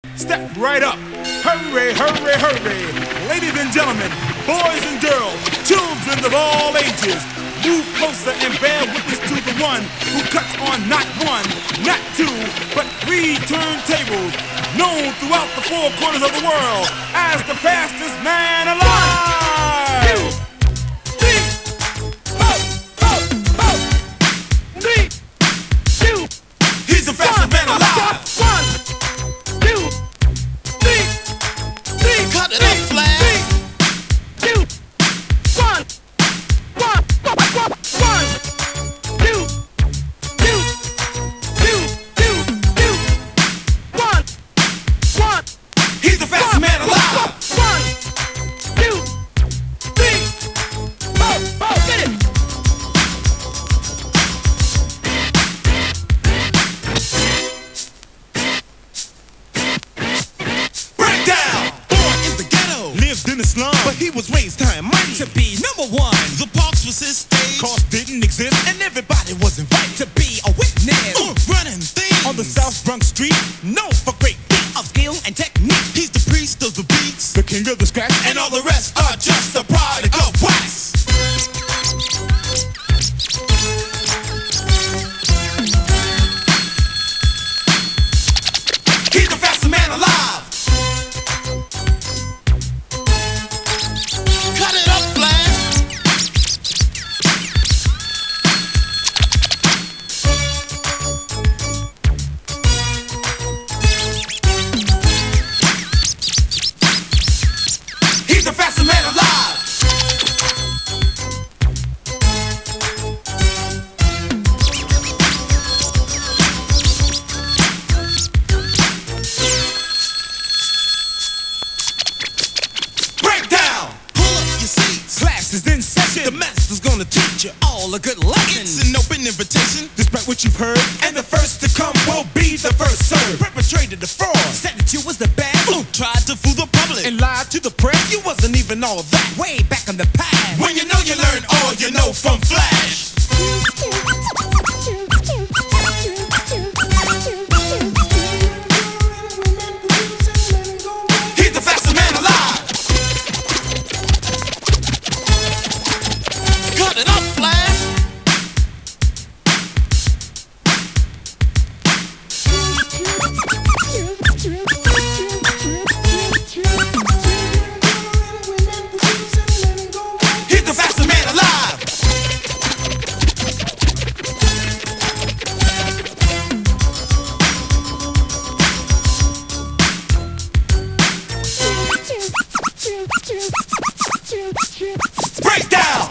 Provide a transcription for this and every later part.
Step right up. Hurry, hurry, hurry. Ladies and gentlemen, boys and girls, children of all ages, move closer and bear witness to the one who cuts on not one, not two, but three turntables, known throughout the four corners of the world as the fastest man alive. 1, 2, 3, ho, ho, ho. 3, 2, he's the fastest man alive. 1, 2, 3, cut it up, Flash. 3, 2, 1, 1, 2, 1. He's the fastest man alive. 1, 2, 3, 4, get it. Break down. Born in the ghetto, Lived in the slum, but he was raised high and mighty to be number one. The Parks was his stage, cause didn't exist and everybody was invited to be a witness. Running things on the South Bronx street, known for great feats of skill and technique. He's the priest of the beats, the king of the scratch, and all the rest are just a product of wax. he's the fastest man alive. Cut it up, Flash. He's the fastest man alive. Break down. Pull up your seats. Class is in session. The master's gonna teach you all a good lesson. It's an open invitation, Despite what you've heard, and the first to come will be the first served. Perpetrated the fraud, said that you was the best. Tried to fool the public and lied to the press. you wasn't even all that. Way back in the past, when you know you learn all you know from Flash. He's the fastest man alive. Cut it up, Flash. He's the fastest man alive. Break down.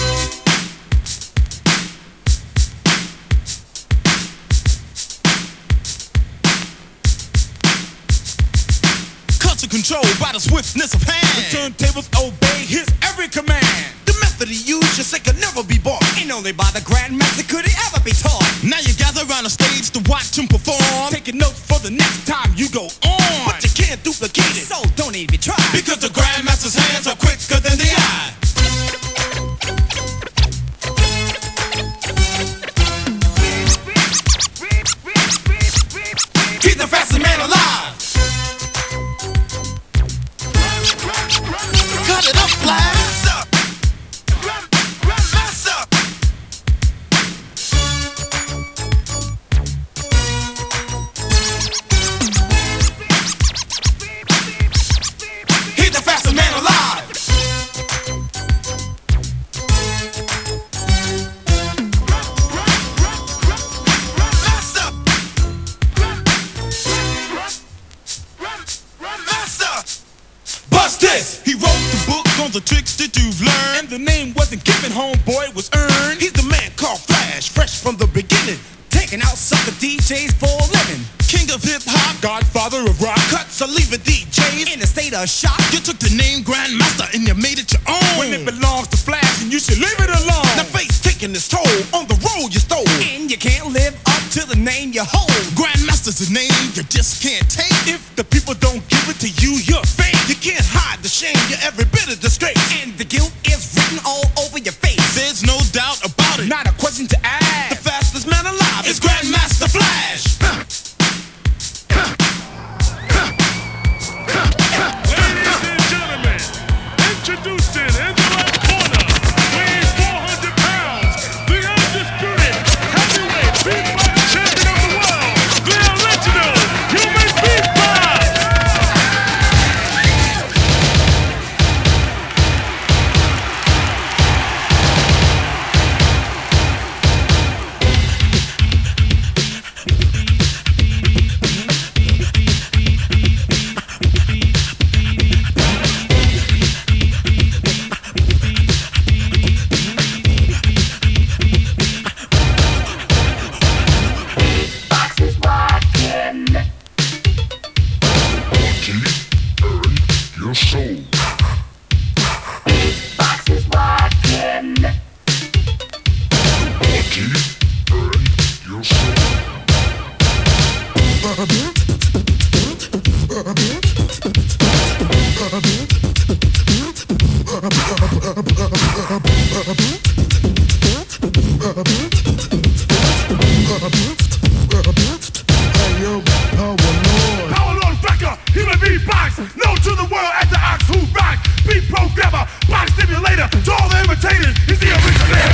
Culture controlled by the swiftness of hand. The turntables obey his every command. The method he used you say could never be bought, and only by the grandmaster could it ever be taught. Now you gather around the stage to watch him perform, Taking notes for the next time you go on. but you can't duplicate it, so don't even try, because the grandmaster's hands are quicker than the eye. He's the fastest man alive. Cut it up, Flash. He's the fastest man alive. Bust this. He wrote the book on the tricks that you've learned. And the name wasn't given, homeboy, it was earned. He's the man called Flash, fresh from the beginning, taking out sucker DJs for a living. King of hip hop, Godfather of rock. cuts are leaving DJs in a state of shock. You took the name Grandmaster and you made it your own. When it belongs to Flash, and you should leave it alone. Now face taking its toll on the road you stole, and you can't live up to the name you hold. Grandmaster's a name you just can't take. If the people don't give it to you, you're fake. You can't hide the shame, you're every bit of disgrace, and the guilt is written all over your face. There's no doubt about it, Not a question to the ask. fastest man alive is Grandmaster Flash. your soul. Beatbox is rockin'. Body, burn your soul. Power Lord Becker, human beatbox, known to the world as the ox who rocks. Beat programmer, box stimulator, to all the imitators, he's the originator.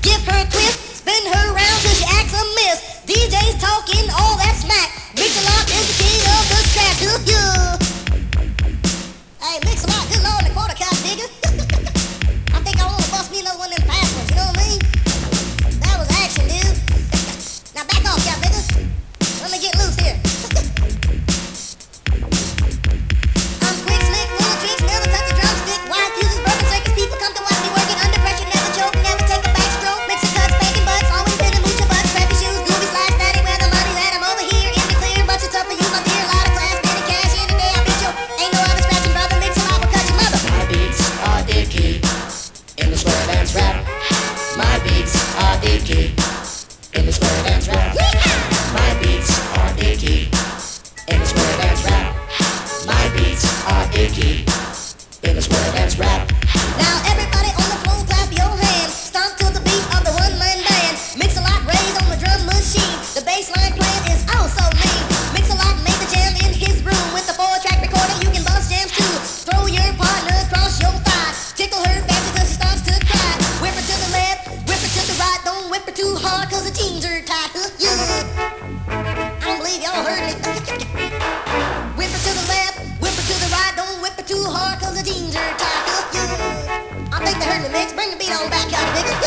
DJs talking all that smack. Mix a lot. believe y'all heard me. Whip it to the left, whip it to the right. Don't whip it too hard, cause the jeans are tight. I think they heard me mix. Bring the beat on back, y'all niggas.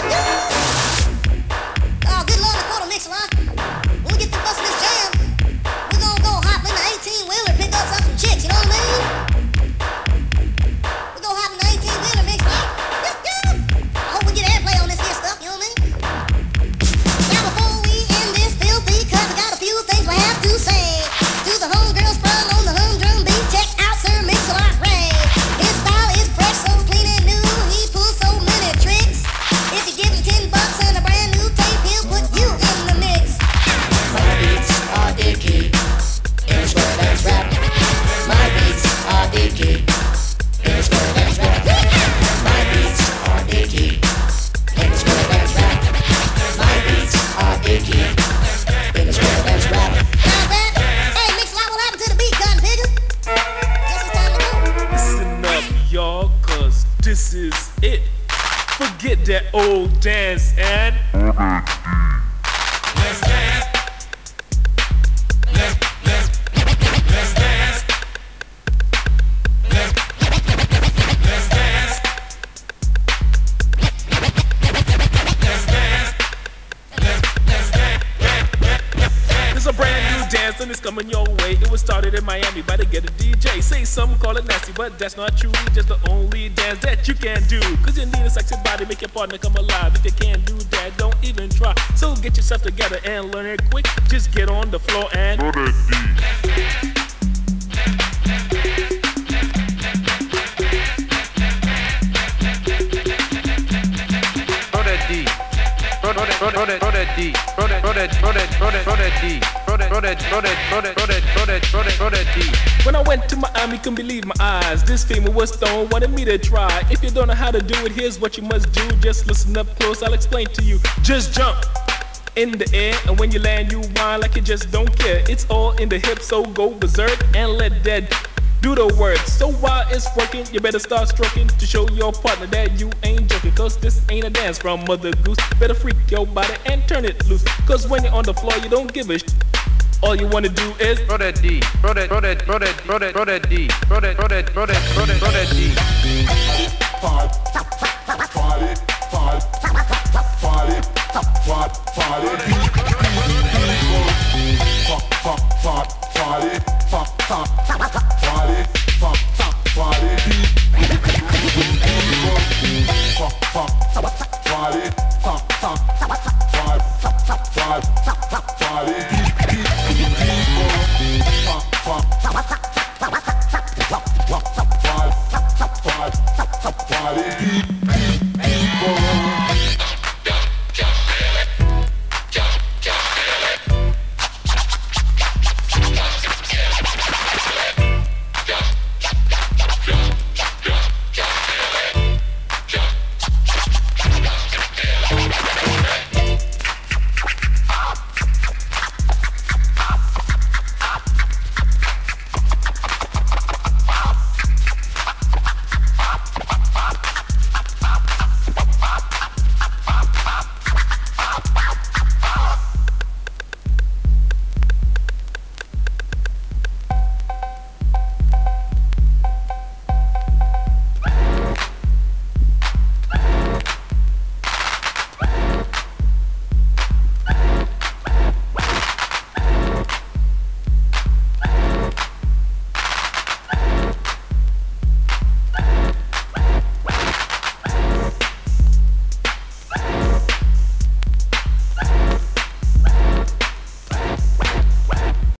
Oh, good Lord, the quarter mix a lot. When we get to busting this jam, we gonna go hop in the 18-wheeler, pick up some chicks, you know what I mean? We gonna hop in the 18-wheeler mix. I hope we get airplay on this here stuff, you know what I mean? Now before we end this filthy cut, we got a few things we have to say. To the homegirl sprung on the humdrum beat, check out Sir Mix-a-Lot Ray. His style is fresh, so clean and new. He pulls so many tricks. If you give him $10 and a brand new tape, he'll put you in the mix. My beats are dicky, in the square dance rap. My beats are dicky, in the square dance rap. My beats are dicky, in the square dance rap. My beats are dicky, in the square dance rap. How's that? Hey, Mix-a-Lot, what happened to the beat, cotton pickers? Guess it's time to go. Listen up, y'all, cause this is it. Forget that old dance and Let's dance. Let's dance. Let's dance. there's a brand new dance and it's coming your way. It was started in Miami by the Get a DJ. Say some call it nasty, but that's not true. Just the only dance that you can do. Cause you need a sexy body, make your partner come alive. If you can't do that, don't even try. So get yourself together and learn it quick. Just get on the floor and Throw that D. Throw that D. Throw that D. Throw that D. when I went to Miami, couldn't believe my eyes. This female was stoned, wanted me to try. If you don't know how to do it, here's what you must do. Just listen up close, I'll explain to you. Just jump in the air, and when you land, you whine like you just don't care. It's all in the hips, so go berserk and let that do the work. So while it's working, you better start stroking to show your partner that you ain't joking. Cause this ain't a dance from Mother Goose. Better freak your body and turn it loose. Cause when you're on the floor, you don't give a shit. All you wanna do is Throw that D. Throw that D. Throw that D. Throw that D. Party.